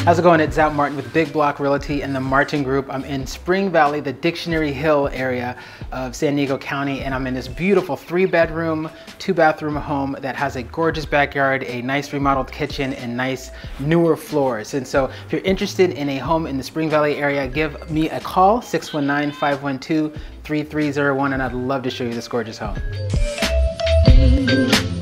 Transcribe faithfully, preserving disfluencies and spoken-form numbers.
How's it going? It's Zap Martin with Big Block Realty and the Martin Group. I'm in Spring Valley, the Dictionary Hill area of San Diego County, and I'm in this beautiful three bedroom, two bathroom home that has a gorgeous backyard, a nice remodeled kitchen, and nice newer floors. And so if you're interested in a home in the Spring Valley area, give me a call, six one nine, five one two, three three zero one, and I'd love to show you this gorgeous home.